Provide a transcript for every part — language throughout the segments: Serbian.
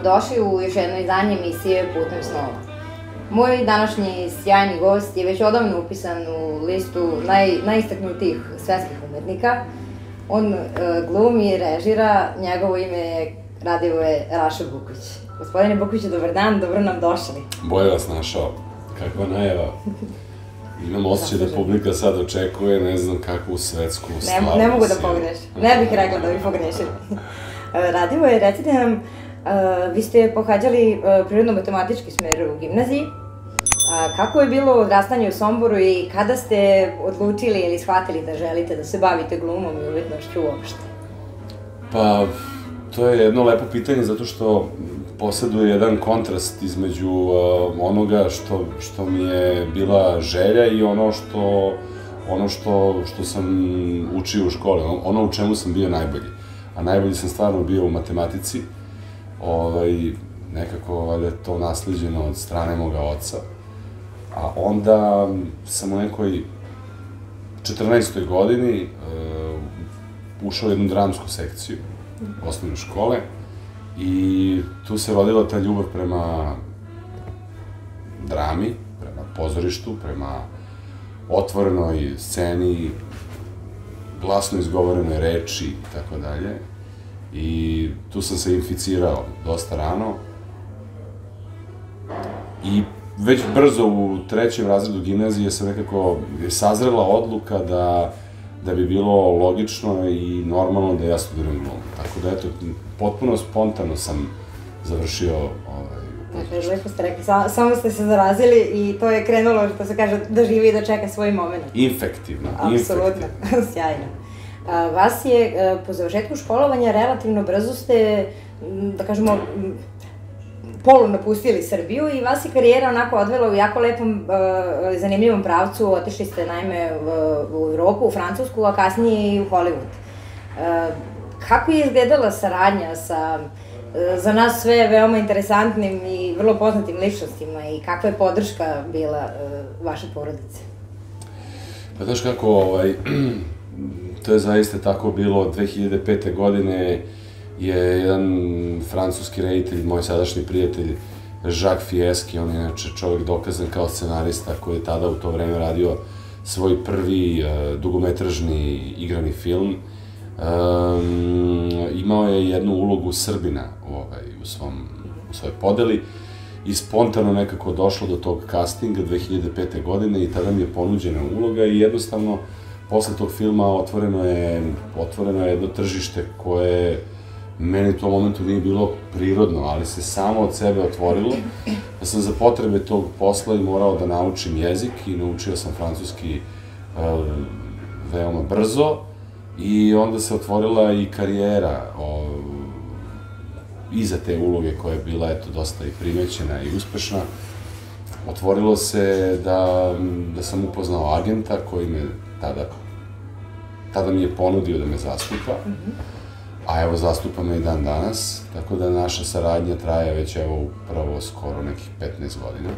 dobrodošli u još jedno izdanje emisije Putem snova. Moj današnji sjajni gost je već odavno upisan u listu najistaknutijih svetskih umetnika. On glumi i režira, njegovo ime je Radivoje Raša Buković. Gospodine Bukoviću, dobar dan, dobro nam došli. Bolje vas našao. Kakva najava. Imam osjećaj da publika sad očekuje ne znam kakvu svetsku slavu. Ne mogu da pogrešim. Ne bih rekla da bi pogrešili. Radivoje, recite nam, vi ste pohađali prirodno-matematički smer u gimnaziji. Kako je bilo odrastanje u Somboru i kada ste odlučili ili shvatili da želite da se bavite glumom i umetnošću uopšte? Pa, to je jedno lepo pitanje zato što posjeduje jedan kontrast između onoga što mi je bila želja i ono što sam učio u školi, ono u čemu sam bio najbolji. A najbolji sam stvarno bio u matematici, nekako valjda to naslijeđeno od strane moga oca. A onda sam u nekoj 14. godini ušao u jednu dramsku sekciju osnovne škole i tu se rodila ta ljubav prema drami, prema pozorištu, prema otvorenoj sceni, glasno izgovorenoj reči i tako dalje. I tu sam se inficirao dosta rano i već brzo u 3. razredu gimnazije se nekako sazrela odluka da bi bilo logično i normalno da ja studiram glumu. Tako da, eto, potpuno spontano sam završio Dakle, lepo ste rekli, samo ste se zarazili i to je krenulo, što se kaže, da živi i da čeka svoj moment. Infektivno. Apsolutno, sjajno. Vas je, po završetku školovanja, relativno brzo ste, da kažemo, polu napustili Srbiju i vas je karijera onako odvela u jako lepom, zanimljivom pravcu. Otišli ste, naime, u Evropu, u Francusku, a kasnije i u Hollywood. Kako je izgledala saradnja sa, za nas sve, veoma interesantnim i vrlo poznatim ličnostima i kakva je podrška bila vaše porodice? Pa znaš kako, to je zaista tako bilo. 2005. godine je jedan francuski reditelj, moj sadašnji prijatelj, Jacques Fieschi, on je inače čovjek dokazan kao scenarista koji je tada u to vreme radio svoj prvi dugometražni igrani film. Imao je jednu ulogu Srbina u svojoj podeli i spontano nekako došlo do tog castinga 2005. godine i tada mi je ponuđena uloga i jednostavno posle tog filma otvoreno je jedno tržište koje meni u tom momentu nije bilo prirodno, ali se samo od sebe otvorilo. Da sam za potrebe tog posla i morao da naučim jezik i naučio sam francuski veoma brzo i onda se otvorila i karijera iza te uloge koja je bila dosta i primećena i uspešna. Otvorilo se da sam upoznao agenta koji me tada mi je ponudio da me zastupa. A evo, zastupa me i dan danas, tako da naša saradnja traje već evo upravo skoro nekih 15 godina.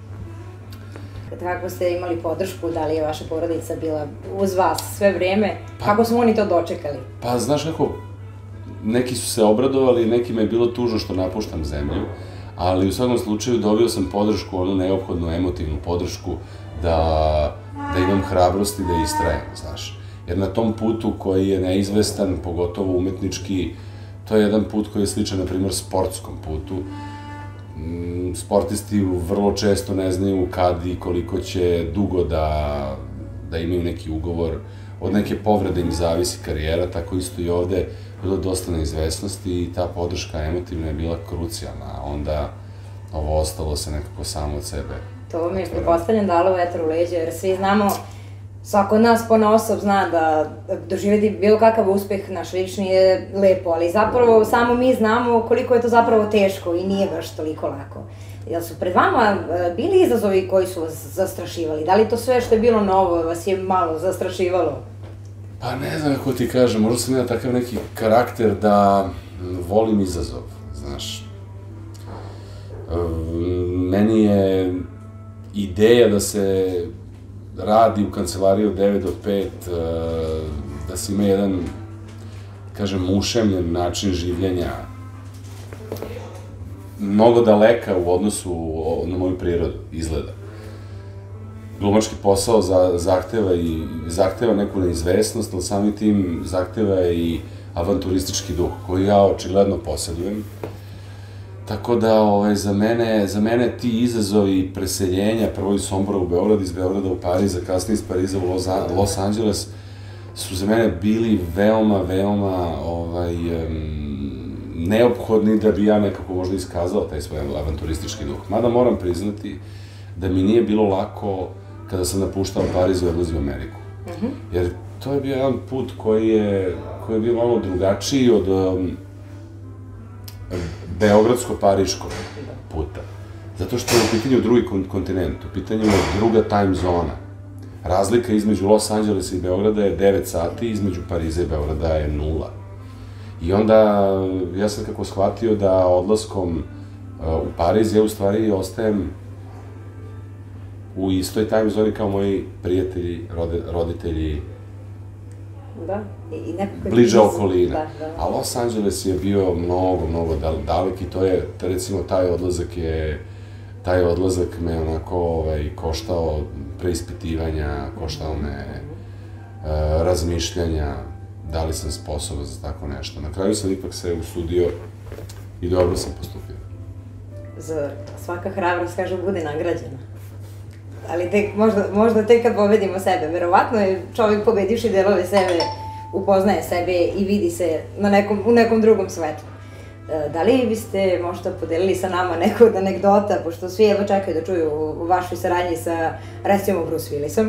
Kako ste imali podršku, da li je vaša porodica bila uz vas sve vreme, kako su oni to dočekali? Pa, znaš kako, neki su se obradovali, nekima je bilo tužno što napuštam zemlju, ali u svakom slučaju dobio sam podršku, onu neophodnu emotivnu podršku da imam hrabrost i da istrajem, znaš. Jer na tom putu koji je neizvestan, pogotovo umetnički, to je jedan put koji je sličan, na primjer, sportskom putu. Sportisti vrlo često ne znaju kad i koliko će dugo da imaju neki ugovor. Od neke povrede im zavisi karijera, tako isto i ovde bilo dosta neizvesnosti i ta podrška emotivna je bila krucijalna, a onda ovo ostalo se nekako samo od sebe. To vam je pretpostavljam dalo vetar u leđa, jer svi znamo, svako od nas ponaosob zna da doživjeti bilo kakav uspeh naš lični je lepo, ali zapravo samo mi znamo koliko je to zapravo teško i nije baš toliko lako. Jel su pred vama bili izazovi koji su vas zastrašivali? Da li to sve što je bilo novo vas je malo zastrašivalo? Pa ne znam kako ti kažem, možda sam ja takav neki karakter da volim izazov, znaš. Meni je ideja da se radi u kancelariji od 9 do 5, da se ima jedan, kažem, ušemljen način življenja mnogo daleka u odnosu na moju prirodu, izgleda. Glumački posao zahteva neku neizvesnost, ali samim tim zahteva i avanturistički duh, koji ja očigledno posjedujem. Tako da, za mene ti izazovi preseljenja, prvo iz Sombora u Beograd, iz Beograda u Pariz, a kasnije iz Pariza u Los Angeles, su za mene bili veoma, veoma neophodni da bi ja nekako možda iskazao taj svoj avanturistički duh. Mada moram priznati da mi nije bilo lako kada sam napuštao Pariz i odlazio u Ameriku. Jer to je bio jedan put koji je bio malo drugačiji od beogradsko-pariškog puta. Zato što je u pitanju drugi kontinent, u pitanju je druga time zona. Razlika između Los Angelesa i Beograda je 9 sati, između Pariza i Beograda je 0. I onda ja sam kako shvatio da odlaskom u Pariz ja u stvari ostajem u istoj time zoni kao moji prijatelji, roditelji, bliža okolina. A Los Angeles je bio mnogo, mnogo dalek i to je, recimo, taj odlazak me onako koštao preispitivanja, koštao me razmišljanja, da li sam sposoban za tako nešto. Na kraju sam ipak se usudio i dobro sam postupio. Svaka hrabrost, kažu, bude nagrađena. Ali možda tek kad pobedimo sebe. Verovatno je čovjek pobedivši delove sebe, upoznaje sebe i vidi se u nekom drugom svetu. Da li biste možda podelili sa nama neku od anegdota, pošto svi evo čekaju da čuju o vašoj saradnji sa, recimo, Bruce Willisom,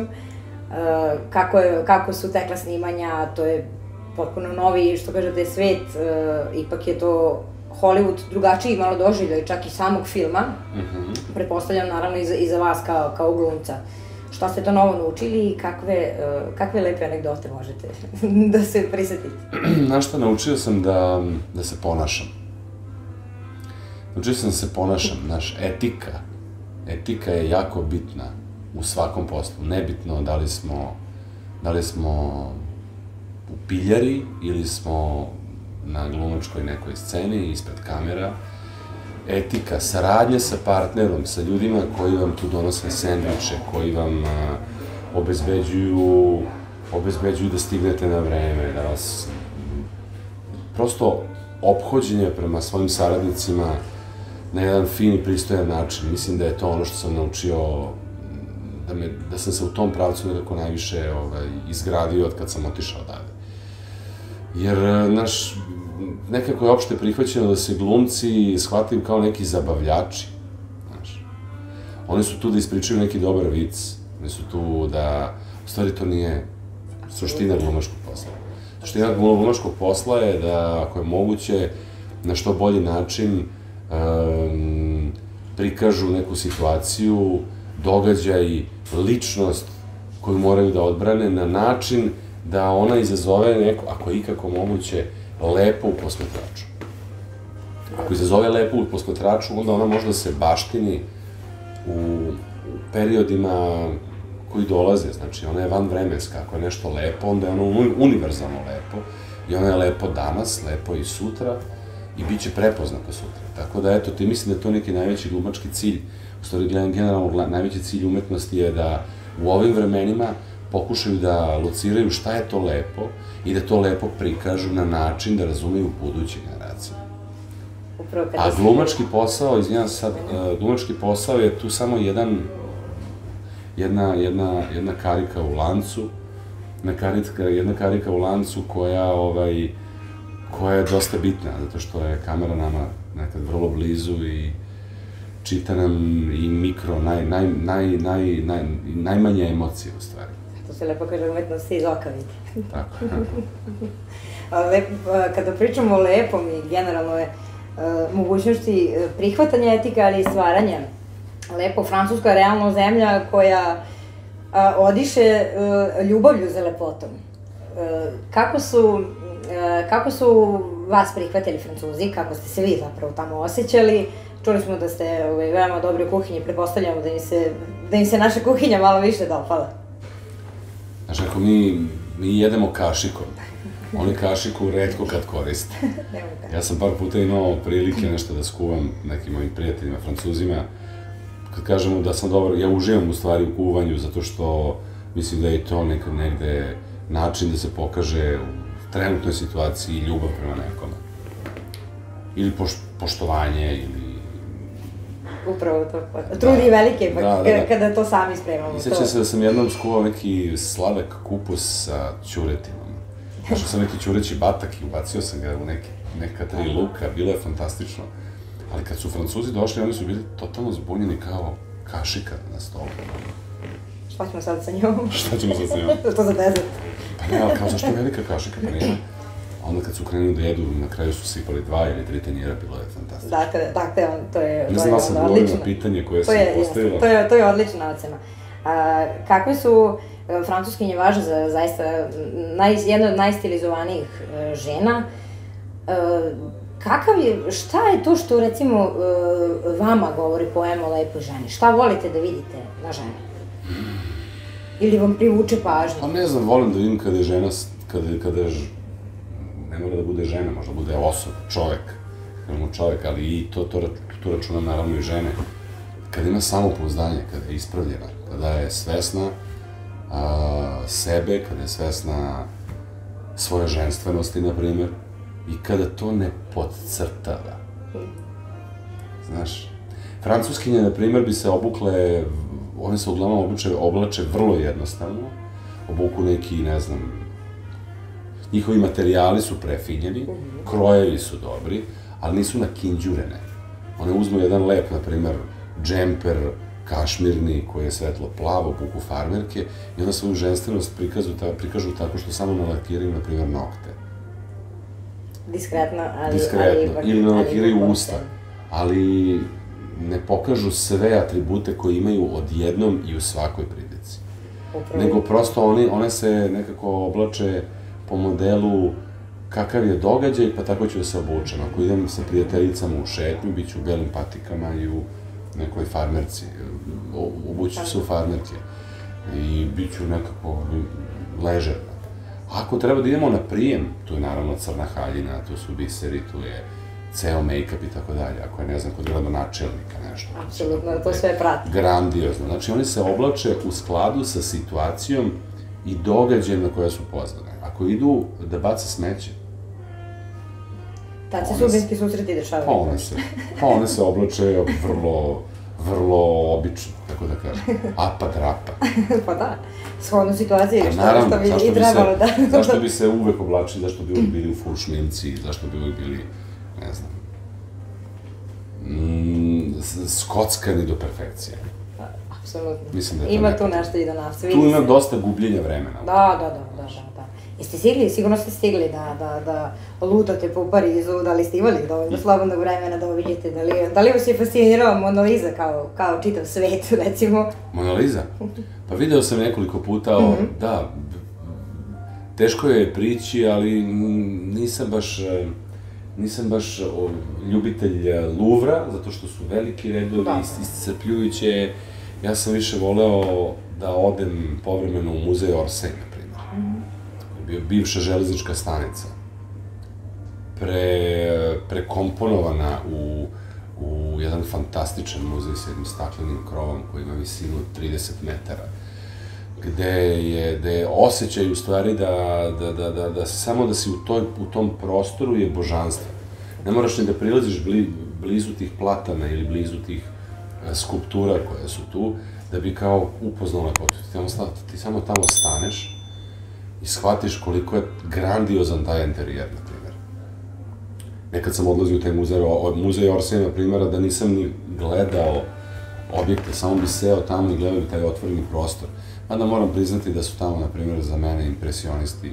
kako su tekla snimanja, to je potpuno novi, što kažete, svet, ipak je to Hollywood drugačiji malo doživljaj, čak i samog filma, pretpostavljam naravno i za vas kao glumca. Šta ste to novo naučili i kakve lepe anegdote možete da se prisetite? Znaš šta, naučio sam da se ponašam. Naučio sam da se ponašam, znaš, etika je jako bitna u svakom poslu. Nebitno da li smo u piljari ili smo na glumačkoj nekoj sceni, ispred kamera. Etika, saradnja sa partnerom, sa ljudima koji vam tu donose sendviče, koji vam obezbeđuju da stignete na vreme, da vas... Prosto, ophođenje prema svojim saradnicima na jedan fin i pristojan način. Mislim da je to ono što sam naučio, da sam se u tom pravcu nekako najviše izgradio od kad sam otišao odavde. Jer, nekako je opšte prihvaćeno da se glumci shvataju kao neki zabavljači. Oni su tu da ispričaju neki dobar vic. Oni su tu da... U stvari, to nije suština glumačkog posla. Suština glumačkog posla je da, ako je moguće, na što bolji način prikažu neku situaciju, događaj, ličnost koju moraju da odbrane na način da ona izazove neko, ako je ikako moguće, lepo u posmatraču. Ako izazove lepo u posmatraču, onda ona može da se baštini u periodima koji dolaze. Znači, ona je vanvremenska. Ako je nešto lepo, onda je ono univerzalno lepo. I ona je lepo danas, lepo i sutra i bit će prepoznato sutra. Tako da, eto, ti mislim da je to neki najveći glumački cilj. U stvari, generalno, najveći cilj umetnosti je da u ovim vremenima pokušaju da lociraju šta je to lepo i da to lepo prikažu na način da razumeju buduće generacije. A glumački posao, izvinjam se sad, glumački posao je tu samo jedna karika u lancu, jedna karika u lancu koja je dosta bitna, zato što je kamera nama nekad vrlo blizu i čita nam i mikro, najmanje emocije u stvari. To se lepo kaže, umetnost iz oka vidi. Tako. Kada pričamo o lepom i generalno je mogućnosti prihvatanja etika, ali i stvaranja lepo, Francuska je realno zemlja koja odiše ljubavlju za lepotom. Kako su vas prihvatili Francuzi, kako ste se vi zapravo tamo osjećali? Čuli smo da ste veoma dobri u kuhinji, pretpostavljamo da im se naša kuhinja malo više dopala. Znaš, ako mi jedemo kašikom, Oni kašiku retko kad koriste. Ja sam par puta imao prilike nešto da skuvam nekim mojim prijateljima, Francuzima. Kad kažemo da sam dobar, ja uživam u stvari u kuvanju, zato što mislim da je to negde način da se pokaže u trenutnoj situaciji ljubav prema nekome. Ili poštovanje, ili... Upravo to. Trudi velike, kada to sami spremamo. I sećam se da sam jednom skuvao neki sladak kupus sa ćuretinom. Našao sam neki ćureći batak i ubacio sam ga u neka 3 luka, bilo je fantastično. Ali kad su Francuzi došli, oni su bili totalno zbunjeni kao kašika na stolu. Šta ćemo sad sa njom? Šta ćemo sad sa njom? To za dezert. Pa ne, ali kao zašto velika kašika, pa nema. Onda kad su krenuli da jedu, na kraju su sipali 2 ili 3 tanjira, bilo je fantastično. Dakle, to je odlično. Ne znam da sam govorio na pitanje koje sam postavila. To je odlična ocena. Kakve su francuskinje važe za zaista jedna od najstilizovanijih žena? Šta je to što, recimo, vama govori poema o lepoj ženi? Šta volite da vidite na ženi? Ili vam privuče pažnju? Pa ne znam, volim da vidim kada je žena, ne mora da bude žena, možda bude osoba, čovek, ali i tu računam naravno i žene. Kada ima samopouzdanje, kada je ispravljena, kada je svesna sebe, kada je svesna svoje ženstvenosti, na primjer, i kada to ne podcrtava. Znaš, francuskinje, na primjer, bi se obukle, one se uglavnom oblače vrlo jednostavno, obuku neki, ne znam, njihovi materijali su prefinjeni, krojevi su dobri, ali nisu nakinđurene. One uzmu jedan lep, na primjer, džemper, kašmirni, koji je svetlo plavo, obuku farmerke, i onda svoju ženstvenost prikažu tako što samo nalakiraju, na primjer, nokte. Diskretno, ali... Diskretno, ili nalakiraju usta, ali ne pokažu sve atribute koje imaju odjednom i u svakoj prilici. Nego prosto one se nekako oblače po modelu kakav je događaj, pa tako ću da se obučem. Ako idem sa prijateljicama u šetnju, bit ću u belim patikama i u nekoj farmerci. Obuću se u farmerke i bit ću nekako ležerna. Ako treba da idemo na prijem, tu je naravno crna haljina, tu su biseri, tu je ceo make-up i tako dalje. Ako je, ne znam, kod gradonačelnika nešto. Apsolutno, to sve prati. Grandiozno. Znači, oni se oblače u skladu sa situacijom i događajem na koje su pozvane. Ako idu da bace smeće... Tad se sudbinski susreti dešavaju. Pa one se oblače vrlo obično, tako da kažem. Apa drapa. Pa da, shodno situaciji, što bi i trebalo da... Zašto bi se uvek oblačili, zašto bi uvek bili u full šminci, zašto bi uvek bili, ne znam, skockani do perfekcije. Apsolutno. Ima tu nešto i do nas. Tu ima dosta gubljenja vremena. Da. Jeste stigli, sigurno ste stigli da lutate po Parizu, da li ste imali dovoljno slobodnog vremena da vidite, da li vas je fascinirala Mona Lisa kao čitav svet, recimo? Mona Lisa? Pa video sam nekoliko puta, da, teško je prići, ali nisam baš ljubitelj Louvra, zato što su veliki redovi, iscrpljujuće. Ja sam više voleo da odem povremeno u muzej Orsay, na primjer. Bio bivša železnička stanica, prekomponovana u jedan fantastičan muzej s jednim staklenim krovom koji ima visinu 30 metara, gde je osjećaj u stvari da samo da si u tom prostoru je božanstvo. Ne moraš ni da prilaziš blizu tih platana ili blizu tih skulptura koje su tu, da bi kao upoznao lepotu. Ti samo tamo staneš i shvatiš koliko je grandiozan taj interijer, na primjer. Nekad sam odlazio u taj muzej Orsay, na primjer, da nisam ni gledao objekte, samo bi seo tamo i gledao bi taj otvoreni prostor. Mada moram priznati da su tamo, na primjer, za mene impresionisti,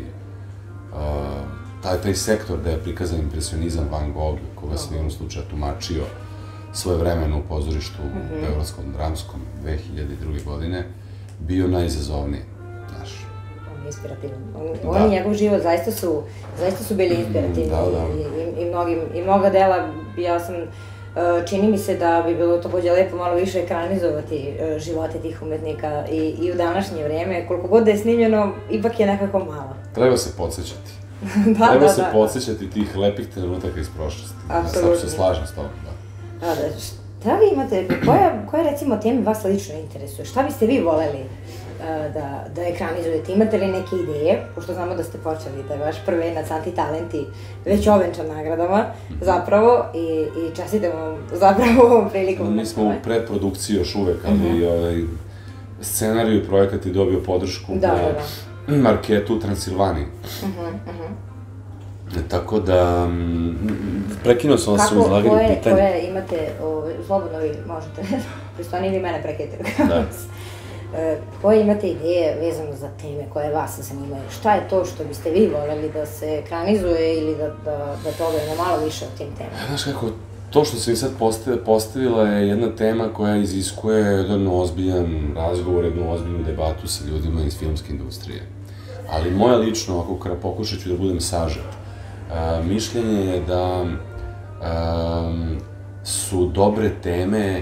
taj sektor gde je prikazan impresionizam Van Gogh, koga sam u jednom slučaju tumačio svoje vremena u pozorištu u Beogradskom dramskom 2002. godine, bio najizazovniji, znaš. Inspirativan. On i njegov život zaista su bili inspirativni i mnoga dela, čini mi se da bi bilo takođe lepo malo više ekranizovati živote tih umetnika i u današnje vreme, koliko god da je snimljeno, ipak je nekako malo. Treba se podsjećati. Treba se podsjećati tih lepih trenutaka iz prošlosti. Apsolutno. Sad se slažem s tobom, da. Šta vi imate, koje recimo teme vas lično interesuje? Šta biste vi voleli da ekranizujete? Imate li neke ideje? Pošto znamo da ste počeli, da je vaš prvenac Antitalenti već ovenčan nagradama, zapravo, i čestitamo vam zapravo ovom prilikom. Mi smo u predprodukciji još uvek, ali scenariju i projekat je dobio podršku na marketu u Transilvaniji. Tako da, prekinuo sam vas u izlaganju pitanja. Koje imate, slobodno vi možete, pristojni vi mene prekidate. Koje imate ideje vezano za teme koje vas zanimaju? Šta je to što biste vi voljeli da se ekranizuje ili da toga ima malo više o tim temama? Znaš kako, to što sam i sad postavila je jedna tema koja iziskuje jedan ozbiljan razgovor, jednu ozbiljnu debatu sa ljudima iz filmske industrije. Ali moje lično, ako pokušat ću da budem sažet, mišljenje je da su dobre teme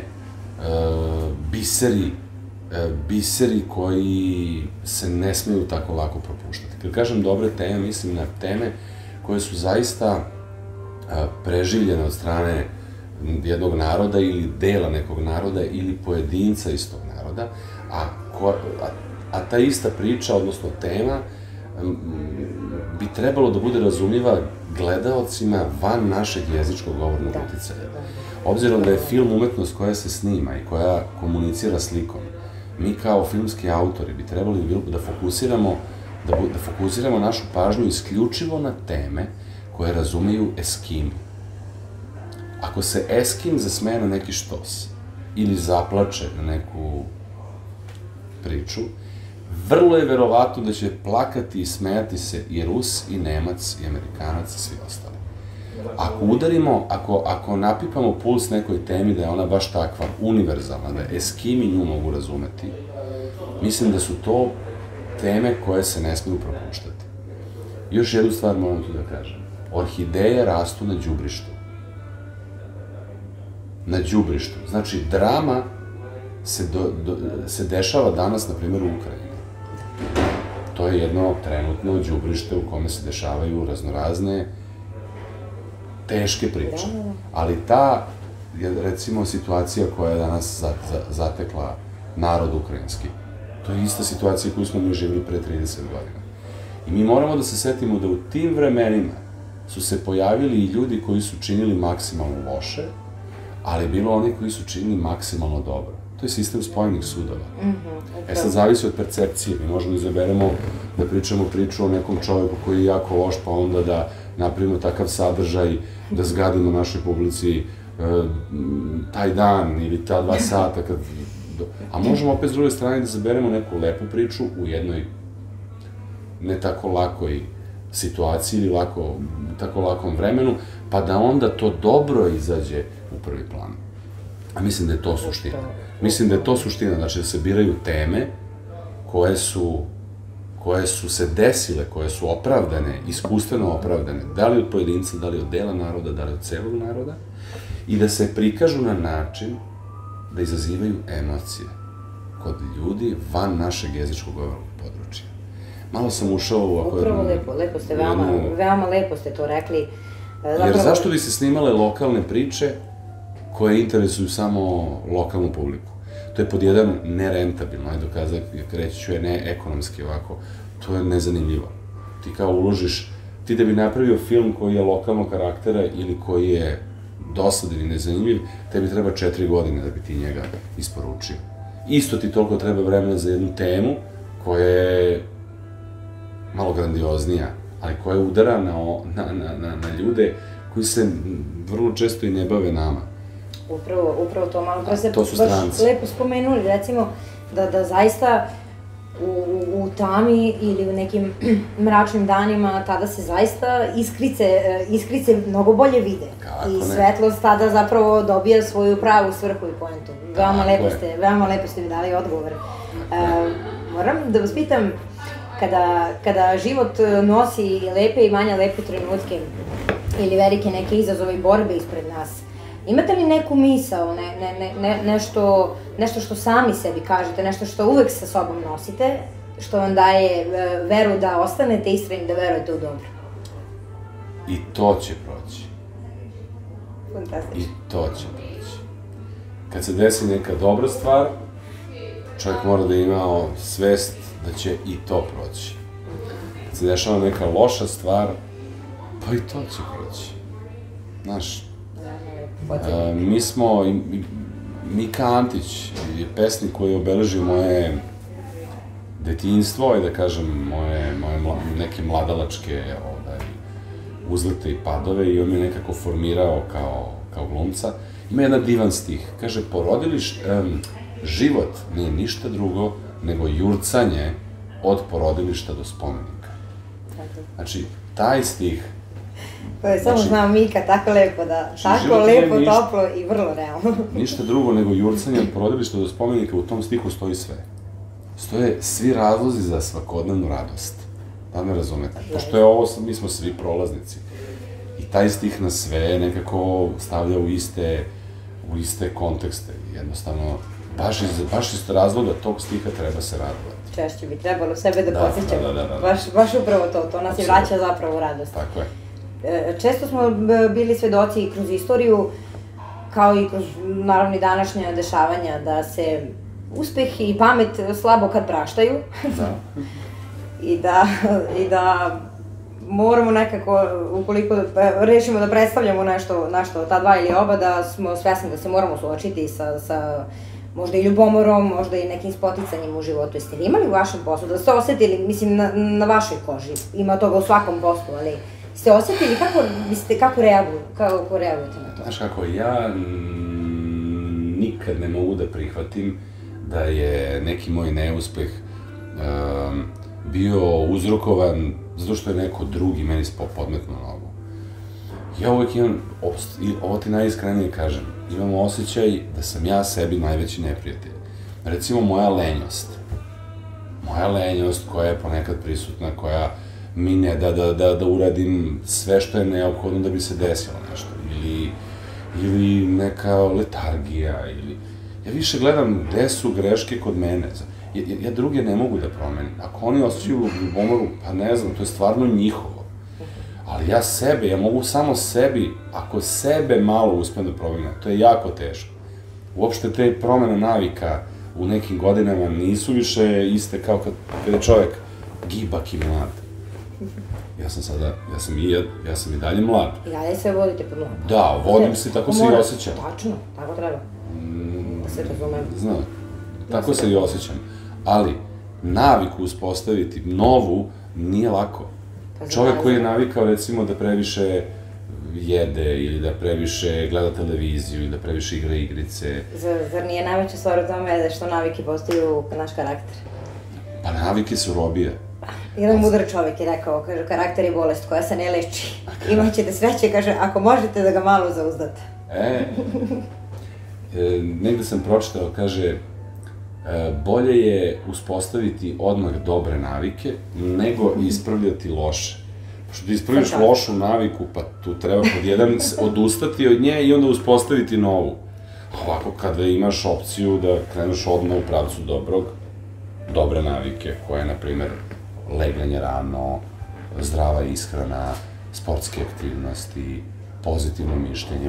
biseri koji se ne smeju tako lako propuštati. Kad kažem dobre teme, mislim na teme koje su zaista preživljene od strane jednog naroda ili dela nekog naroda ili pojedinca iz tog naroda, a ta ista priča, odnosno tema, bi trebalo da bude razumljiva gledaocima van našeg jezičkog govornog uticaja. Obzirom da je film umetnost koja se snima i koja komunicira slikom, mi kao filmski autori bi trebali da fokusiramo našu pažnju isključivo na teme koje razumeju Eskimi. Ako se Eskim zasmeje na neki štos ili zaplače na neku priču, vrlo je verovatno da će plakati i smejati se i Rus, i Nemac, i Amerikanac, i svi ostali. Ako udarimo, ako napipamo puls nekoj temi da je ona baš takva, univerzalna, da Eskimi nju mogu razumeti, mislim da su to teme koje se ne smiju propuštati. Još jednu stvar moram tu da kažem. Orhideje rastu na đubrištu. Na đubrištu. Znači, drama se dešava danas, na primjer, u Ukrajini. To je jedno trenutno đubrište u kome se dešavaju raznorazne teške priče. Ali ta, recimo, situacija koja je danas zatekla narod ukrajinski, to je ista situacija koju smo mi živjeli pre 30 godina. I mi moramo da se setimo da u tim vremenima su se pojavili i ljudi koji su činili maksimalno loše, ali bilo oni koji su činili maksimalno dobro. To je sistem spojenih sudova. Sad zavisi od percepcije. Mi možemo izaberemo da pričamo priču o nekom čoveku koji je jako loš, pa onda da napravimo takav sadržaj, da zgadimo našoj publici taj dan ili ta 2 sata. A možemo opet s druge strane da izaberemo neku lepu priču u jednoj ne tako lakoj situaciji ili tako lakom vremenu, pa da onda to dobro izađe u prvi plan. A mislim da je to suština. Mislim da je to suština, znači da se biraju teme koje su se desile, koje su opravdane, iskustveno opravdane, da li od pojedinca, da li od dela naroda, da li od celog naroda, i da se prikažu na način da izazivaju emocije kod ljudi van našeg jezičkog govornog područja. Malo sam ušao u ovako... Upravo lepo ste, veoma lepo ste to rekli. Jer zašto bi se snimale lokalne priče koje interesuju samo lokalnu publiku? To je pod jedan nerentabilno, ajde dokazati, reći ću je neekonomski ovako, to je nezanimljivo. Ti kao uložiš, ti da bi napravio film koji je lokalnog karaktera ili koji je dosadan i nezanimljiv, tebi treba 4 godine da bi ti njega isporučio. Isto ti toliko treba vremena za jednu temu koja je malo grandioznija, ali koja udara na ljude koji se vrlo često i ne bave nama. Upravo to, malo pre ste baš lepo spomenuli, recimo, da zaista u tami ili u nekim mračnim danima tada se zaista iskrice mnogo bolje vide. I svetlost tada zapravo dobija svoju pravu svrhu i poentu. Veoma lepo ste mi dali odgovor. Moram da vas pitam, kada život nosi lepe i manje lepe trenutke ili velike neke izazove i borbe ispred nas, imate li neku misao, nešto što sami sebi kažete, nešto što uvek sa sobom nosite, što vam daje veru da ostanete istrajni, da verujete u dobro? I to će proći. Fantastično. I to će proći. Kad se desi neka dobra stvar, čovjek mora da ima svest da će i to proći. Kad se dešava neka loša stvar, pa i to će proći. Znaš, Mika Antić je pesnik koji je obeležio moje detinjstvo i da kažem moje neke mladalačke uzlete i padove i on me nekako formirao kao glumca. Ima jedan divan stih, kaže, život nije ništa drugo nego jurcanje od porodilišta do spomenika. Znači, taj stih... To je samo znao Mika, tako lepo, tako lepo, toplo i vrlo realno. Ništa drugo nego jurcanje od porodilišta do spomenika, u tom stihu stoji sve. Stoje svi razlozi za svakodnevnu radost. Da me razumete? Pošto je ovo, mi smo svi prolaznici. I taj stih nas sve nekako stavlja u iste kontekste. Jednostavno, baš iz razloga tog stiha treba se radovati. Češće bi trebalo sebe da podsjećamo. Baš upravo to nas i vraća zapravo u radost. Tako je. Često smo bili svedoci kroz istoriju, kao i kroz, naravno, i današnja dešavanja, da se uspeh i pamet slabo kad praštaju. Da. I da moramo nekako, ukoliko rešimo da predstavljamo nešto, ta dva ili oba, da smo svesni da se moramo suočiti sa možda i ljubomorom, možda i nekim spoticanjem u životu. Jeste li imali u vašem poslu, da ste osetili, mislim, na vašoj koži, ima toga u svakom poslu, ali ste osetili kako reagujete na to? Znaš kako, ja nikad ne mogu da prihvatim da je neki moj neuspeh bio uzrokovan zato što je neko drugi meni podmetnuo nogu. Ja uvek imam, ovo ti najiskrenije kažem, imam osjećaj da sam ja sebi najveći neprijatelj. Recimo moja lenjost koja je ponekad prisutna, koja mi ne da uradim sve što je neophodno da bi se desilo nešto, ili neka letargija, ili... Ja više gledam gde su greške kod mene. Ja druge ne mogu da promenim. Ako oni osjećaju ljubomoru, pa ne znam, to je stvarno njihovo. Ali ja mogu samo sebi, ako sebe malo uspem da promenim, to je jako teško. Uopšte te promene navika u nekim godinama nisu više iste kao kad je čovek gibak i mlad. Ja sam i dalje mlad. I dalje se vodite pod mlad. Da, vodim se, tako se i osjećam. Tačno, tako treba. Da se razumem. Znam, tako se i osjećam. Ali, naviku uspostaviti novu nije lako. Čovek koji je navikao, recimo, da previše jede ili da previše gleda televiziju ili da previše igra igrice. Zar nije najveća stvar u tome što navike postaju naš karakter? Pa navike su robije. Jedan mudar čovek je rekao, kaže, karakter je bolest koja se ne leči. Imaćete sreće, kaže, ako možete da ga malo zauzdate. Negde sam pročitao, kaže, bolje je uspostaviti odmah dobre navike, nego ispravljati loše. Pošto da ispraviš lošu naviku, pa tu treba pod jedan odustati od nje i onda uspostaviti novu. Ovako, kada imaš opciju da kreneš odmah u pravcu dobre navike, koje je, na primer, leganje rano, zdrava ishrana, sportske aktivnosti, pozitivno mišljenje,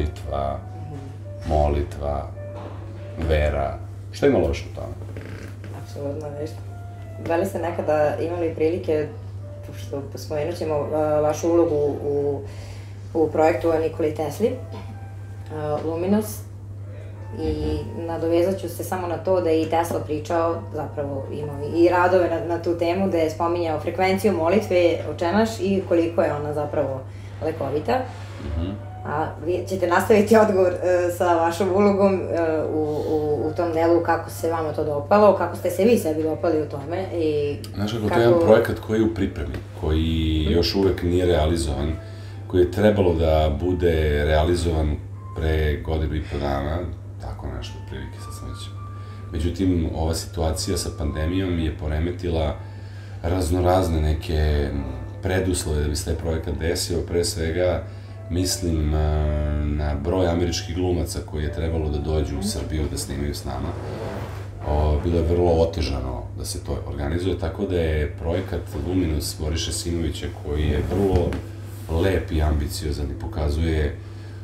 molitva, vera. Šta ima loše u tome? Apsolutno, nešto. Da li ste nekada imali prilike, pošto spomenut ćemo vašu ulogu u projektu o Nikoli Tesli, Luminos, i nadovezat ću se samo na to da je i Tesla pričao, zapravo imao i radove na tu temu, da je spominjao frekvenciju molitve očenaš i koliko je ona zapravo lekovita. A vi ćete nastaviti odgovor sa vašom ulogom u tom delu, kako se vama to dopalo, kako ste se vi sebi dopali u tome i znaš kako, to je jedan projekat koji je u pripremi, koji još uvek nije realizovan, koji je trebalo da bude realizovan pre godinu i po dana, tako nešto, prilike sad sam već. Međutim, ova situacija sa pandemijom je poremetila raznorazne neke preduslove da bi se taj projekat desio, pre svega mislim na broj američkih glumaca koji je trebalo da dođu u Srbiju da snimaju s nama. Bilo je vrlo otežano da se to organizuje, tako da je projekat Luminous Boriše Simovića, koji je vrlo lep i ambiciozan i pokazuje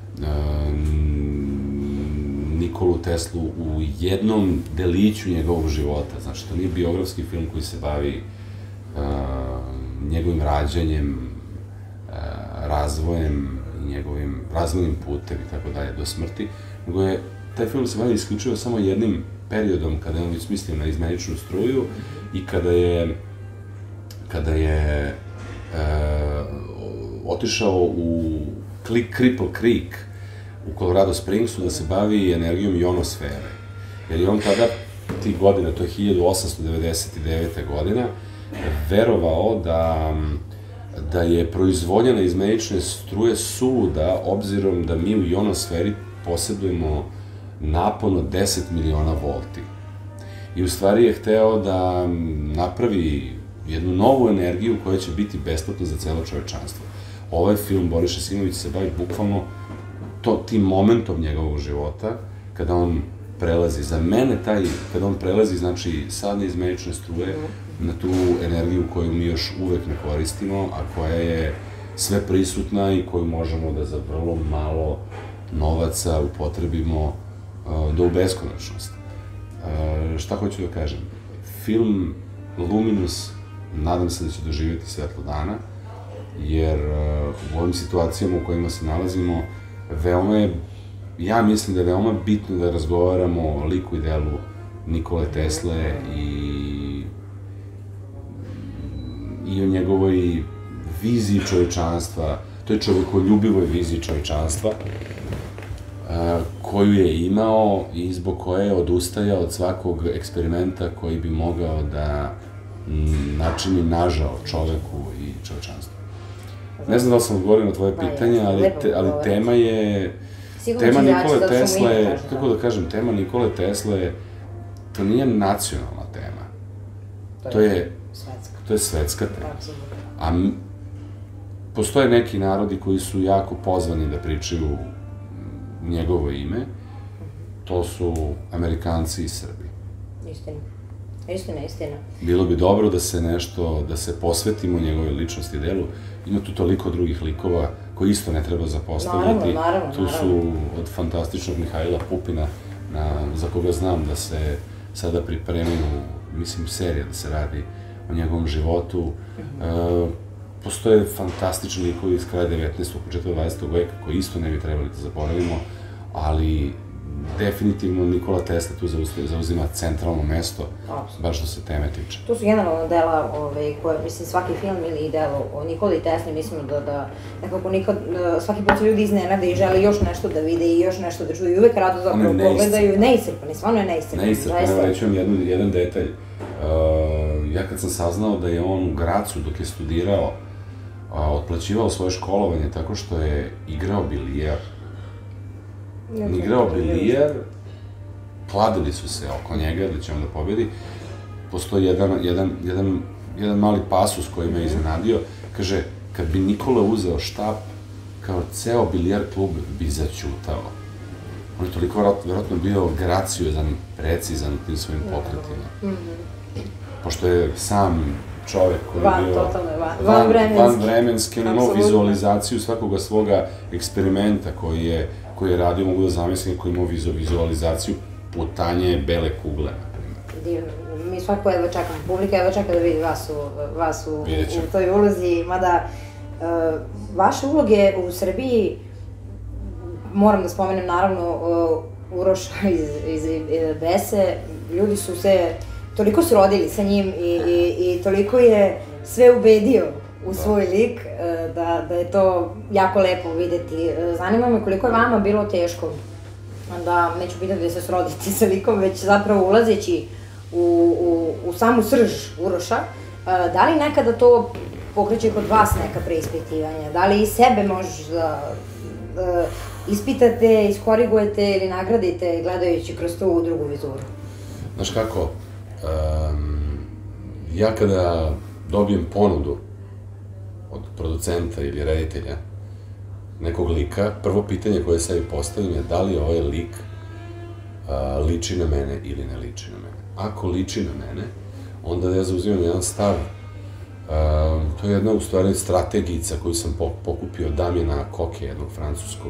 Nikolu Teslu u jednom deliću njegovog života. Znači, to nije biografski film koji se bavi njegovim rađanjem, razvojem, njegovim razvojnim putem i tako dalje do smrti, nego je taj film se bavi isključivo samo jednim periodom kada je on već mislio na izmeničnu struju i kada je otišao u Cripple Creek u Colorado Springsu da se bavi energijom ionosfere. Jer je on tada, tih godina, to je 1899. godina, verovao da je proizvodnja izmenične struje suluda, obzirom da mi u ionosferi posedujemo napon od 10 miliona volti. I u stvari je hteo da napravi jednu novu energiju koja će biti besplatna za celo čovečanstvo. Ovaj film Boriša Simović se bavi bukvalno tim momentom njegovog života, kada on prelazi, za mene kada on prelazi, znači, sad izmenične struje na tu energiju koju mi još uvek ne koristimo, a koja je sve prisutna i koju možemo da za vrlo malo novaca upotrebimo do u beskonačnost. Šta hoću da kažem? Film Luminous, nadam se da će doživjeti svetlo dana, jer u ovim situacijama u kojima se nalazimo, ja mislim da je veoma bitno da razgovaramo o liku i delu Nikole Tesle i o njegovoj viziji čovečanstva, toj čovekoljubivoj viziji čovečanstva, koju je imao i zbog koje je odustajao od svakog eksperimenta koji bi mogao da načini nažao čoveku i čovečanstvu. Ne znam da li sam odgovorio na tvoje pitanje, ali tema je... Tema Nikole Tesle, kako da kažem, tema Nikole Tesle, to nije nacionalna tema. To je svetska tema. A postoje neki narodi koji su jako pozvani da pričaju njegovo ime. To su Amerikanci i Srbi. Istina. Bilo bi dobro da se posvetimo njegovoj ličnosti i delu. Ima tu toliko drugih likova koji isto ne treba zapostavljati. Naravno. Tu su od fantastičnog Mihajla Pupina, za koga znam da se sada pripremaju, mislim, serija da se radi o njegovom životu. Postoje fantastični likovi iz kraja 19. početka 20. veka koji isto ne bi trebali da zaboravimo, ali definitivno Nikola Tesla tu zauzima centralno mesto, baš što se teme tiče. Tu su generalno dela koje, mislim, svaki film ili delo o Nikoli Tesli, mislim da nekako svaki put su ljudi iznenade i žele još nešto da vide i još nešto da čuju i uvek rado zapravo pogledaju. Neiscrpan, stvarno je neiscrpan. Neiscrpan, reći vam jedan detalj. Ja kad sam saznao da je on u Gracu dok je studirao otplaćivao svoje školovanje tako što je igrao bilijar, kladili su se oko njega da će on da pobedi. Postoji jedan mali pasus koji me iznenadio. Kaže, kad bi Nikola uzeo štap, kao ceo bilijar klub bi zaćutao. On je toliko vjerojatno bio graciozan i precizan u tim svojim pokretima. Pošto je sam čovek koji je bio vanvremenski, on imao vizualizaciju svakoga svoga eksperimenta koji je radio, mogu da zamislim, koji imao vizualizaciju putanje bele kugle, na primjer. Mi svako jedva čekamo, publika jedva čeka da vidi vas u toj ulozi, mada vaše uloge u Srbiji, moram da spomenem naravno Uroša iz Bese, ljudi su se toliko srodili sa njim i toliko je sve ubedio u svoj lik, da je to jako lepo videti. Zanima me koliko je vama bilo teško, da neću pitati da se sroditi sa likom, već zapravo ulazeći u samu srž Uroša, da li nekada to pokreće kod vas neka preispitivanja? Da li i sebe možeš da ispitate, iskorigujete ili nagradite gledajući kroz tu drugu vizuru? Znaš kako, ja kada dobijem ponudu od producenta ili reditelja nekog lika, prvo pitanje koje sebi postavim je da li ovaj lik liči na mene ili ne liči na mene. Ako liči na mene, onda ja zauzimam jedan stav To je jedna, u stvari, strategijica koju sam pokupio od Damjana Koke, jednog francuskog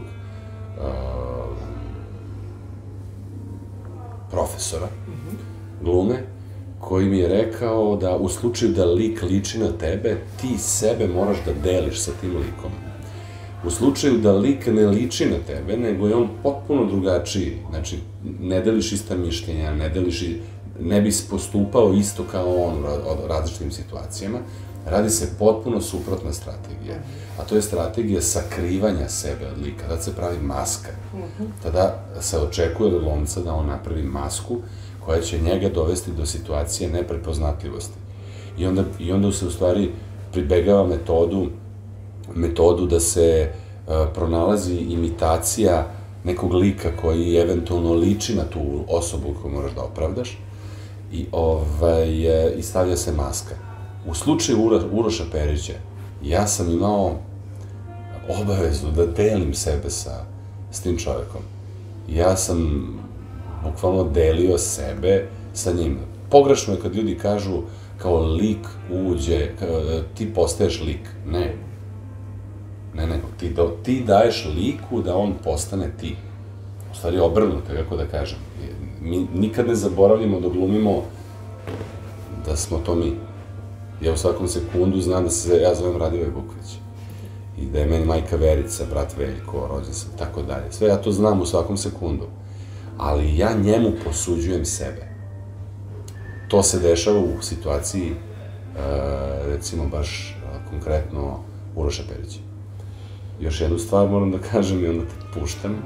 profesora glume, koji mi je rekao da u slučaju da lik liči na tebe, ti sebe moraš da deliš sa tim likom. U slučaju da lik ne liči na tebe, nego je on potpuno drugačiji, znači ne deliš ista mišljenja, ne bi postupao isto kao on u različitim situacijama, radi se potpuno suprotna strategija, a to je strategija sakrivanja sebe od lika, tada se pravi maska, tada se očekuje od glumca da on napravi masku koja će njega dovesti do situacije neprepoznatljivosti. I onda se u stvari pribegava metodu da se pronalazi imitacija nekog lika koji eventualno liči na tu osobu koju moraš da opravdaš i stavlja se maska. U slučaju Uroša Perića, ja sam imao obavezu da delim sebe s tim čovekom. Ja sam bukvalno delio sebe sa njim. Pogrešno je kad ljudi kažu kao lik uđe, ti postaješ lik. Ne. Ne, ti daješ liku da on postane ti. U stvari obrnuto, kako da kažem. Mi nikad ne zaboravljamo da glumimo da smo to mi. Ja u svakom sekundu znam da se ja zovem Radivoj Bukvić. I da je meni majka Verica, brat Veljko, rođen sam, tako dalje. Sve ja to znam u svakom sekundu. Ali ja njemu posuđujem sebe. To se dešava u situaciji, recimo baš konkretno Uroša Perića. Još jednu stvar moram da kažem i onda te puštam.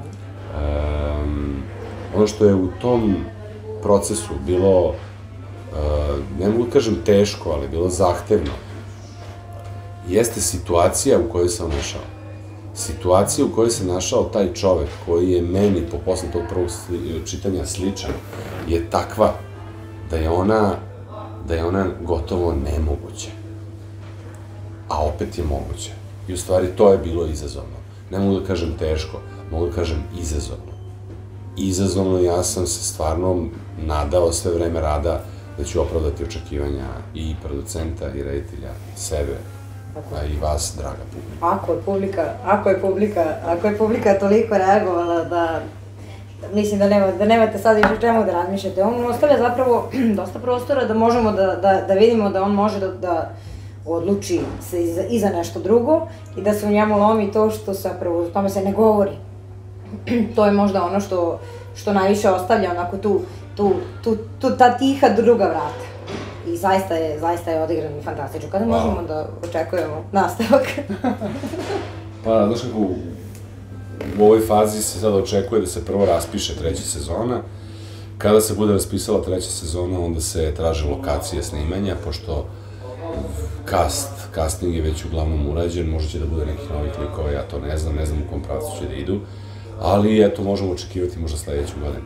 Ono što je u tom procesu bilo, ne mogu da kažem teško, ali bilo zahtevno, jeste situacija u kojoj sam našao. Situacija u kojoj se našao taj čovek koji je meni, posle tog prvog čitanja sličan, je takva da je ona gotovo nemoguća. A opet je moguća. I u stvari to je bilo izazovno. Ne mogu da kažem teško, mogu da kažem izazovno. Izazovno, ja sam se stvarno nadao sve vreme rada da ću opravdati očekivanja i producenta i reditelja, sebe, a i vas, draga publika. Ako je publika toliko reagovala da mislim da nemate sad više čemu da razmišljate. On ostavlja zapravo dosta prostora da možemo da vidimo da on može da odluči se i za nešto drugo i da se u njemu lomi to što zapravo o tome se ne govori. To je možda ono što najviše ostavlja onako ta tiha druga vrata. I zaista je odigran fantastično. Kada možemo da očekujemo nastavak? Pa, znaš kako, u ovoj fazi se sada očekuje da se prvo raspiše treća sezona. Kada se bude raspisala treća sezona, onda se traže lokacije snimanja, pošto casting je već uglavnom urađen, možda će da bude nekih novih likova, ja to ne znam u kom pravcu će da idu, ali eto, možemo očekivati možda sledeću godinu.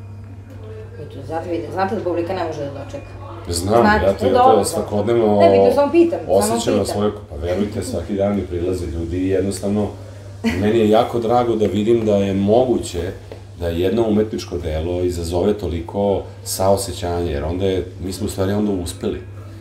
Znate da publika ne može da dočeka? Znam, ja to svakodnevno osjećam na svoju, pa verujte, svaki dan mi prilaze ljudi i jednostavno meni je jako drago da vidim da je moguće da jedno umetničko delo izazove toliko saosećanja, jer onda mi smo u stvari onda uspeli.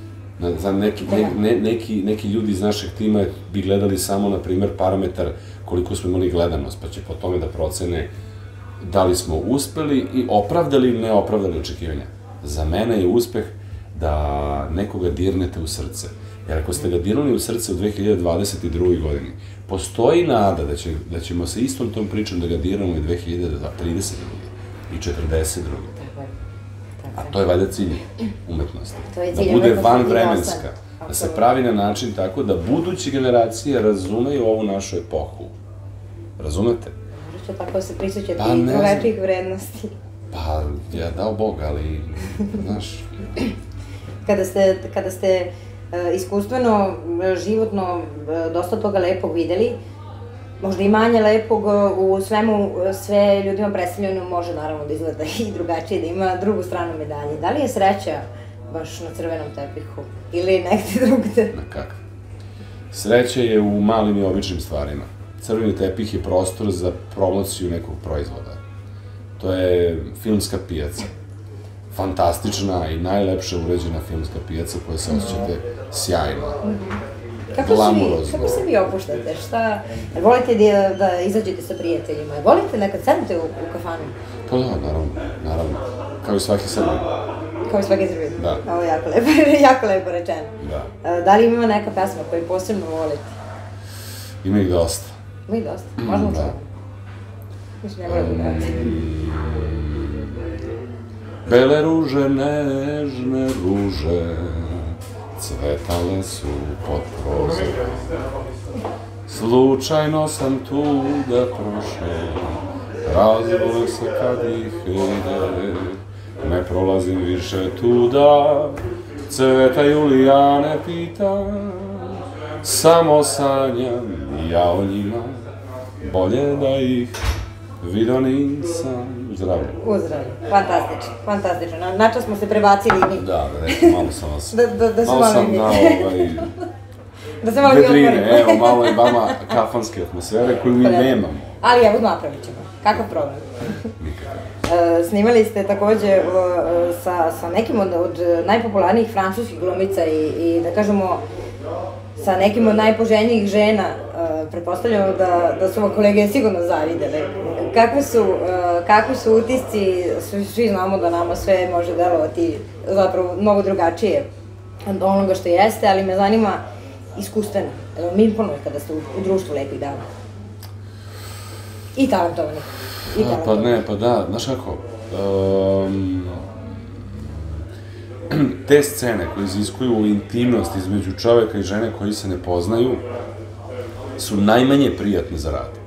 Neki ljudi iz našeg tima bi gledali samo, na primer, parametar koliko smo imali gledanost, pa će po tome da procene da li smo uspeli i opravdali ili neopravdali očekivanja. Za mene je uspeh da nekoga dirnete u srce. Jer ako ste ga dirnuli u srce u 2022. godini, postoji nada da ćemo sa istom tom pričom da ga dirnemo i 2032. i 42. A to je valjda cilj umetnosti. Da bude vanvremenska. Da se pravi na način tako da buduće generacije razumeju ovu našu epohu. Razumete? Možda će tako se prisjećati i drugačijih vrednosti. Pa, ja dao Bog, ali, znaš... Kada ste iskustveno, životno, dosta toga lepog videli, možda i manje lepog, u svemu, sve ljudima predstavljeno može naravno da izgleda i drugačije, da ima drugu stranu medalje. Da li je sreća baš na crvenom tepihu ili negde drugde? Na kako? Sreća je u malim i običnim stvarima. Crveni tepih je prostor za promociju nekog proizvoda. To je filmska pijaca. fantastična i najlepše uređena filmska pijaca koja se osjećate sjajno. Kako se vi opuštate? Volite da izađete sa prijateljima? Volite nekad sednete u kafanu? Pa da, naravno. Kao i svaki Srbin. Kao i svaki Srbin? Da. Ovo je jako lepo rečeno. Da. Da li ima neka pesma koju posebno volite? Ima ih dosta. Ima ih dosta? Možemo čuti? Mislim, ne moram da gledati. Bele ruže, nežne ruže, cvetale su pod prozor. Slučajno sam tu da prošao, razvole se kad ih ide. Ne prolazim više tuda, cvetaju lijane pitam. Samo sanjam ja o njima, bolje da ih vidio nisam. Zdravlje. Uzdravlje. Fantastično. Načas smo se prebacili i mi. Da, malo sam vas... Malo sam na da se malo i otvorimo. Evo, malo je vama kafanske atmosfere koju mi nemamo. Ali evo, napravit ćemo. Kakav problem? Nikakav. Snimali ste takođe sa nekim od najpopularnijih francuskih glumica i da kažemo sa nekim od najpoželjnijih žena. Pretpostavljamo da su vam kolege sigurno zavidele. Kakvi su utisci, svi znamo da nama sve može delovati zapravo mnogo drugačije od onoga što jeste, ali me zanima iskustveno. Mi imponuje kada ste u društvu lepih dama. I talentovani. Pa da, znaš kako, te scene koje iziskuju intimnost između čoveka i žene koji se ne poznaju su najmanje prijatne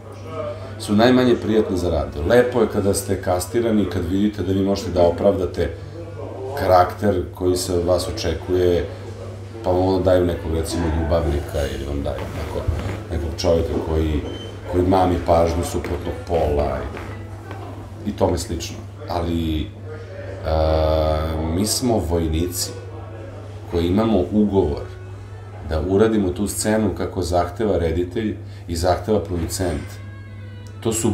za rad. Lepo je kada ste kastirani i kad vidite da vi možete da opravdate karakter koji se od vas očekuje, pa vam onda daju nekog, recimo, ljubavnika ili vam daju nekog čovjeka koji mami pažnju suprotnog pola i tome slično. Ali mi smo vojnici koji imamo ugovor da uradimo tu scenu kako zahteva reditelj i zahteva producent. To su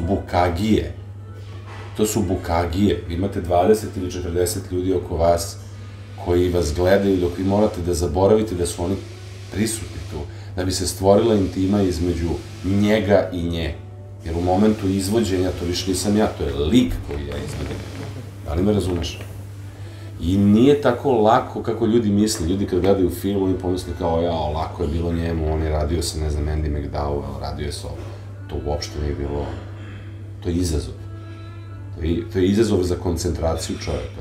bukagije. Vi imate 20 ili 40 ljudi oko vas koji vas gledaju dok vi morate da zaboravite da su oni prisutni tu, da bi se stvorila intima između njega i nje. Jer u momentu izvođenja, to više nisam ja, to je lik koji ja izvodim. Da li me razumeš? I nije tako lako kako ljudi misle. Ljudi kad gledaju film, oni pomisle kao, lako je bilo njemu, on je radio sa, ne znam, Andy McDowell, radio je sa ovo. To uopšte nije bilo, to je izazov. To je izazov za koncentraciju čovjeka,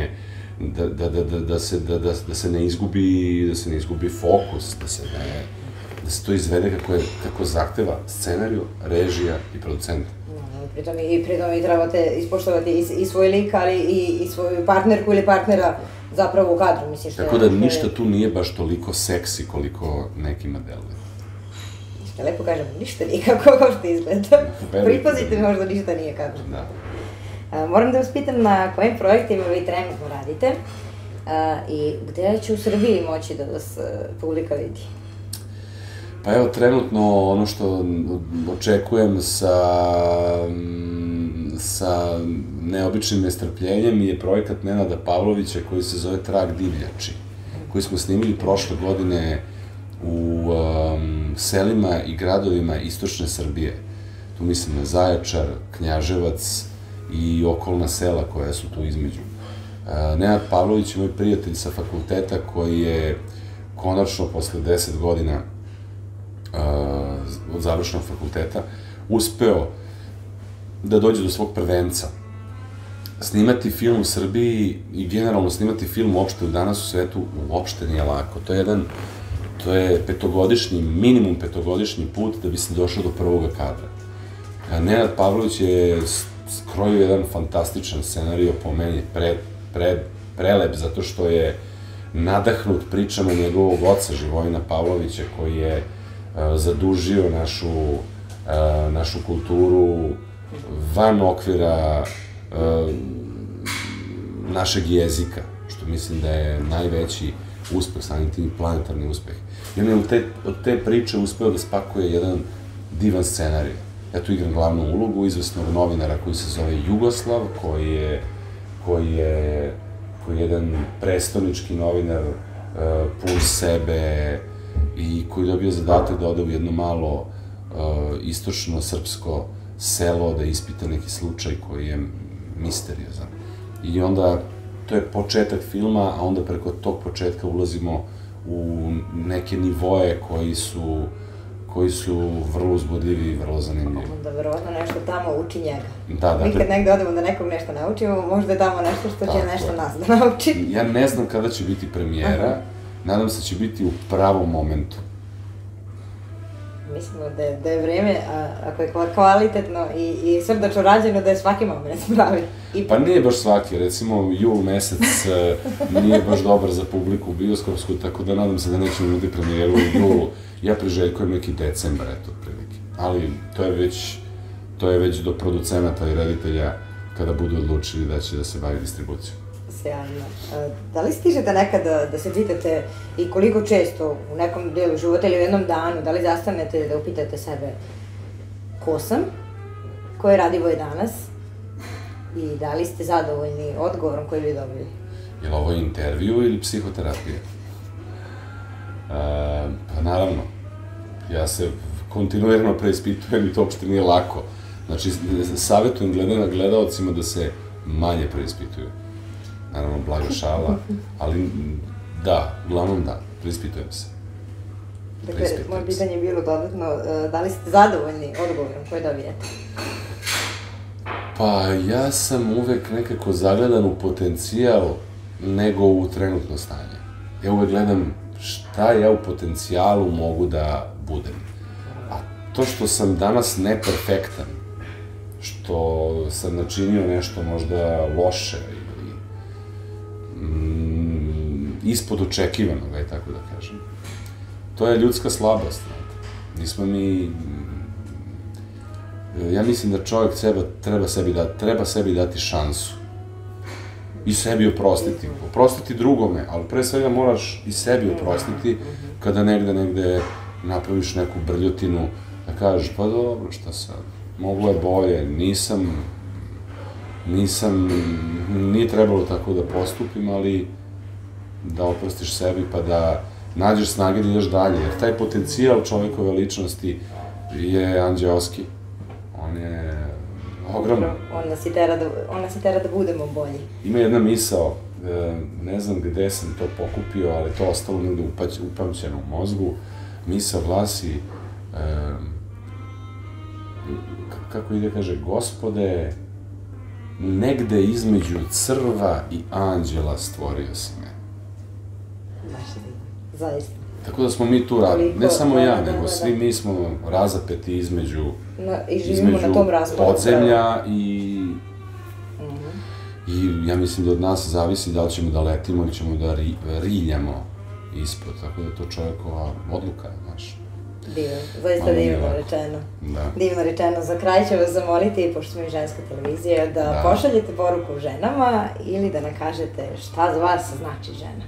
da se ne izgubi fokus, da se to izvede kako zahteva scenariju, režija i producent. Pritom i trebate ispoštovati i svoj lik, ali i svoju partnerku ili partnera zapravo u kadru, misliš? Tako da ništa tu nije baš toliko seksi koliko nekima deluje. Lepo kažem, ništa nije kako što izgleda. Pripazite možda ništa nije kako. Moram da vas pitam na kojim projektima vi trenutno radite i gde će u Srbiji moći da vas publika vidi? Pa evo, trenutno ono što očekujem sa neobičnim nestrpljenjem je projekat Nenada Pavlovića koji se zove Trag divljači, koji smo snimili prošle godine u selima i gradovima istočne Srbije. Tu mislim na Zaječar, Knjaževac i okolna sela koja su tu između. Nenad Pavlović je moj prijatelj sa fakulteta koji je konačno posle 10 godina od završenog fakulteta uspeo da dođe do svog prvenca. Snimati film u Srbiji i generalno snimati film uopšte danas u svetu uopšte nije lako. To je minimum petogodišnji put da bi se došao do prvoga kadra. Nenad Pavlović je skrojio jedan fantastičan scenario, po meni prelep, zato što je nadahnut pričama njegovog oca Živojina Pavlovića, koji je zadužio našu kulturu van okvira našeg jezika, što mislim da je najveći uspeh, samim tim planetarni uspeh. I on je od te priče uspeo da spakuje jedan divan scenarij. Ja tu igram glavnu ulogu izvesnog novinara koji se zove Jugoslav, koji je koji je jedan prestonički novinar, pun sebe i koji je dobio zadatak da ode u jedno malo istočno-srpsko selo, da ispita neki slučaj koji je misteriozan. I onda, to je početak filma, a onda preko tog početka ulazimo u neke nivoe koji su vrlo uzbudljivi i vrlo zanimljivi. Onda verovatno nešto tamo uči njega. Da. Mi kad negde odemo da nekog nešto naučimo, možda je tamo nešto što će nešto nas da nauči. Ja ne znam kada će biti premijera, nadam se da će biti u pravom momentu. Mislimo da je vreme, ako je kvalitetno i srdačno rađeno, da je svaki moment pravi. Pa nije baš svaki, recimo jul mesec nije baš dobar za publiku bioskopsku, tako da nadam se da nećemo imati premijeru u julu. Ja priželjkujem neki decembar, eto, otprilike. Ali to je već do producenata i reditelja kada budu odlučili da će da se bavi distribucijom. Sjajno. Da li stižete nekad da se pitate i koliko često u nekom delu života ili u jednom danu, da li zastanete da upitate sebe ko sam, ko je Radivoj danas i da li ste zadovoljni odgovorom koji bi dobili? Je li ovo intervju ili psihoterapija? Pa naravno, ja se kontinuirano preispitujem i to uopšte nije lako. Znači, savjetujem gledalcima da se manje preispituju. Naravno, blaga šala, ali da, uglavnom da, preispitujem se. Dakle, moje pitanje je bilo dodatno, da li ste zadovoljni odgovorom koji dobijete? Pa, ja sam uvek nekako zagledan u potencijal nego u trenutno stanje. Ja uvek gledam šta ja u potencijalu mogu da budem. A to što sam danas neperfektan, što sam načinio nešto možda loše ili ispod očekivanog, aj tako da kažem, to je ljudska slabost. Nismo mi... Ja mislim da čovjek treba sebi dati šansu. I sebi oprostiti. Oprostiti drugome, ali pre svega moraš i sebi oprostiti kada negde napraviš neku brljotinu, da kažeš, pa dobro, šta sad, moglo je bolje, nije trebalo tako da postupim, ali da oprostiš sebi pa da nađeš snage da ideš dalje, jer taj potencijal čovekove ličnosti je anđeoski. On je ogroman. On nas i tera da budemo bolji. Ima jedna misao, ne znam gde sam to pokupio, ali to ostalo negde upamćeno u mozgu. Misao glasi, kako ide, kaže, Gospode, negde između crva i anđela stvorio si me. Baš je divno, zaista. Tako da smo mi tu radili, ne samo ja, nego svi mi smo razapeti između podzemlja i ja mislim da od nas zavisi da li ćemo da letimo ili ćemo da riljamo ispod, tako da je to čovjekova odluka, znaš. Divno, zaista divno rečeno. Divno rečeno. Za kraj ću vas zamoliti, pošto smo i ženska televizija, da pošaljete poruku ženama ili da nam kažete šta za vas znači žena.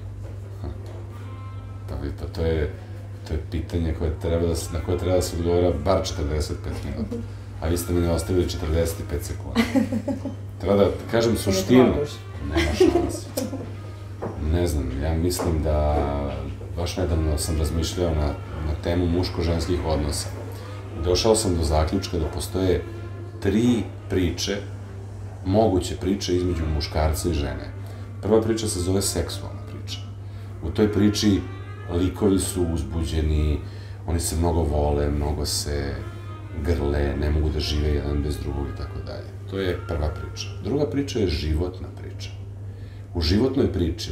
Pa to je pitanje na koje treba da se odgovora bar 45 minuta. A vi ste mi ne ostavili 45 sekundi. Treba da kažem suštinu. Nema šanse. Ne znam, ja mislim da baš nedavno sam razmišljao na temu muško-ženskih odnosa. Došao sam do zaključka da postoje 3 priče, moguće priče između muškarca i žene. Prva priča se zove seksualna priča. U toj priči likovi su uzbuđeni, oni se mnogo vole, mnogo se grle, ne mogu da žive jedan bez drugog i tako dalje. To je prva priča. Druga priča je životna priča. U životnoj priči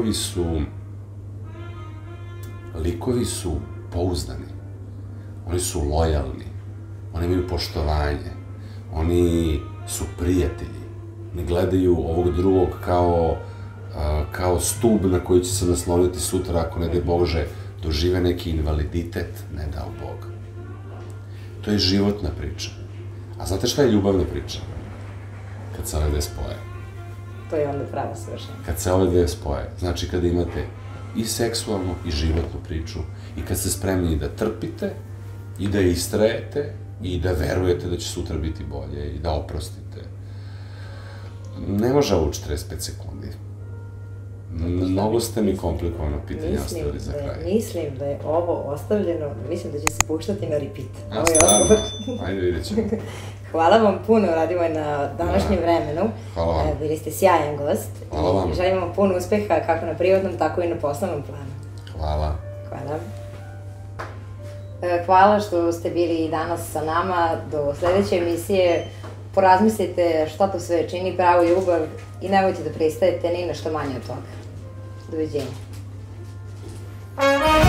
likovi su pouzdani, oni su lojalni, oni imaju poštovanje, oni su prijatelji, ne gledaju ovog drugog kao stub na koji će se nasloniti sutra ako, ne daj Bože, dožive neki invaliditet, ne dao Bog. To je životna priča. A znate šta je ljubavna priča? Kad se ove dve spoje. To je onda pravo svršenje. Kad se ove dve spoje, znači kada imate i seksualnu i životnu priču i kad ste spremni da trpite i da istrajete i da verujete da će sutra biti bolje i da oprostite. Ne može ovo 45 sekundi. Mnogo ste mi komplikovano pitanje ostavili za kraj. Mislim da je ovo ostavljeno, mislim da će se puštati na repeat. A, stvarno? Ajde, vidjet ćemo. Hvala vam puno, Radivoj, na današnjem vremenu. Hvala vam. Bili ste sjajan gost. Hvala vam. Želim vam puno uspeha kako na privatnom, tako i na poslovnom planu. Hvala. Hvala. Hvala što ste bili danas sa nama. Do sledeće emisije porazmislite šta to sve čini pravu ljubav i nemojte da pristajete ni na što manje od toga. Doviđenja.